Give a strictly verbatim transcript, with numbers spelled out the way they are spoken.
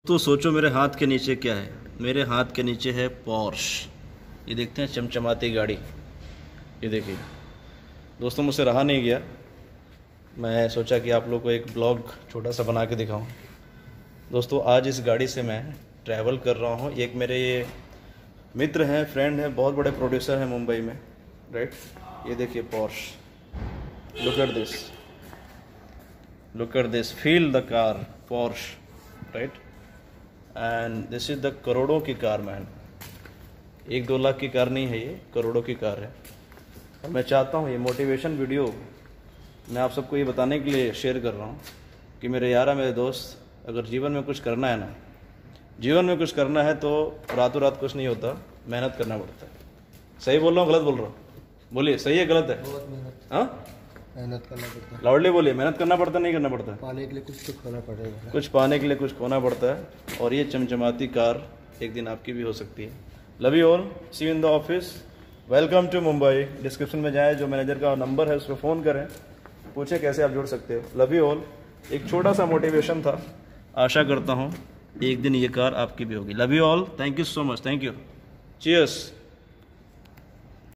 तो सोचो मेरे हाथ के नीचे क्या है। मेरे हाथ के नीचे है पोर्श। ये देखते हैं चमचमाती गाड़ी। ये देखिए दोस्तों, मुझसे रहा नहीं गया, मैं सोचा कि आप लोग को एक ब्लॉग छोटा सा बना के दिखाऊं। दोस्तों आज इस गाड़ी से मैं ट्रैवल कर रहा हूं। एक मेरे ये मित्र हैं, फ्रेंड हैं, बहुत बड़े प्रोड्यूसर हैं मुंबई में, राइट। ये देखिए Porsche, look at this, look at this, feel the car, Porsche, right. And this is the करोड़ों की कार मैन। एक दो लाख की कार नहीं है, ये करोड़ों की कार है। और मैं चाहता हूँ ये मोटिवेशन वीडियो मैं आप सबको ये बताने के लिए शेयर कर रहा हूँ कि मेरे यारा, मेरे दोस्त, अगर जीवन में कुछ करना है ना, जीवन में कुछ करना है तो रातों रात कुछ नहीं होता, मेहनत करना पड़ता है। सही बोल रहा हूँ, गलत बोल रहा हूँ? बोलिए, सही है गलत है? बहुत मेहनत, हाँ, मेहनत करना पड़ता है। लाउडली बोलिए, मेहनत करना पड़ता नहीं करना पड़ता? पाने के लिए कुछ तो खोना पड़ेगा। कुछ पाने के लिए कुछ खोना पड़ता है। और ये चमचमाती कार एक दिन आपकी भी हो सकती है। Love you all, see you in the office, welcome to Mumbai. Description में जाए, जो मैनेजर का नंबर है उस पर फ़ोन करें, पूछे कैसे आप जुड़ सकते हो। Love you all. एक छोटा सा मोटिवेशन था, आशा करता हूँ एक दिन ये कार आपकी भी होगी। Love you all, thank you so much, thank you, cheers.